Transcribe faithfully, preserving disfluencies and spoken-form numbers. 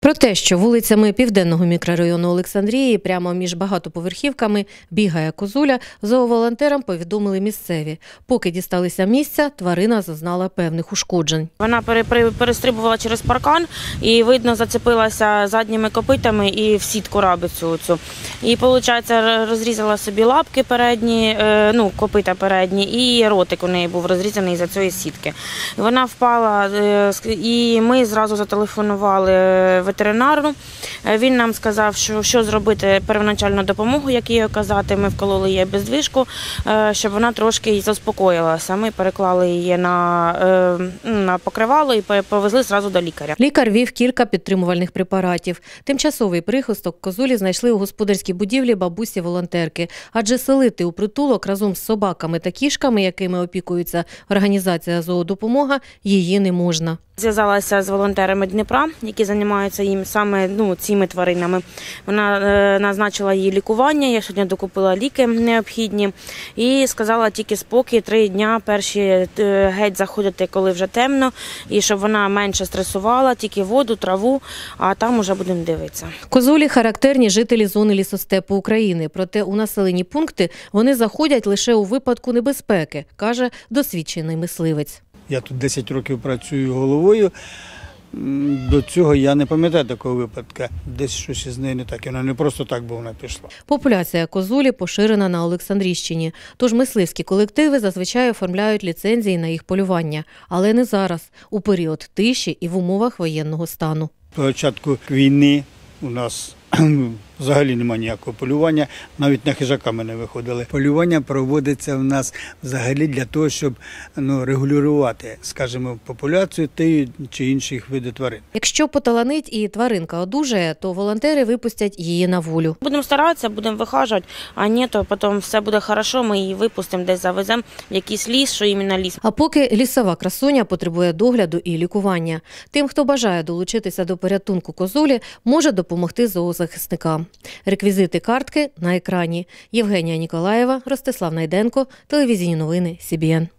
Про те, що вулицями Південного мікрорайону Олександрії прямо між багатоповерхівками бігає козуля, зооволонтерам повідомили місцеві. Поки дісталися місця, тварина зазнала певних ушкоджень. Вона перестрибувала через паркан і, видно, зацепилася задніми копитами і в сітку рабицю цю. І, виходить, розрізала собі лапки передні, ну, копита передні, і ротик у неї був розрізаний із-за цієї сітки. Вона впала, і ми зразу зателефонували ветеринару. Він нам сказав, що, що зробити первоначальну допомогу, як їй оказати. Ми вкололи їй бездвижку, щоб вона трошки заспокоїлася. Ми переклали її на, на покривало і повезли зразу до лікаря. Лікар вів кілька підтримувальних препаратів. Тимчасовий прихисток козулі знайшли у господарській будівлі бабусі-волонтерки. Адже селити у притулок разом з собаками та кішками, якими опікується організація «Зоодопомога», її не можна. Зв'язалася з волонтерами Дніпра, які займаються їм саме ну, цими тваринами. Вона е, назначила їй лікування, я сьогодні докупила ліки необхідні і сказала тільки спокій, три дня перші е, геть заходити, коли вже темно, і щоб вона менше стресувала, тільки воду, траву, а там уже будемо дивитися. Козулі – характерні жителі зони лісостепу України, проте у населені пункти вони заходять лише у випадку небезпеки, каже досвідчений мисливець. Я тут десять років працюю головою, до цього я не пам'ятаю такого випадку. Десь щось із нею не так, вона не просто так, бо вона пішла. Популяція козулі поширена на Олександрійщині, тож мисливські колективи зазвичай оформляють ліцензії на їх полювання. Але не зараз, у період тиші і в умовах воєнного стану. По початку війни у нас взагалі немає ніякого полювання, навіть на хижака ми не виходили. Полювання проводиться в нас взагалі для того, щоб ну, регулювати, скажімо, популяцію тієї чи інших видів тварин. Якщо поталанить і тваринка одужає, то волонтери випустять її на волю. Будемо старатися, будемо вихажувати, а ні, то потім все буде добре, ми її випустимо, десь завеземо в якийсь ліс, що іменно ліс. А поки лісова красуня потребує догляду і лікування. Тим, хто бажає долучитися до порятунку козулі, може допомогти зоозахисникам. Реквізити картки на екрані. Євгенія Ніколаєва, Ростислав Найденко, телевізійні новини Сі Бі Ен.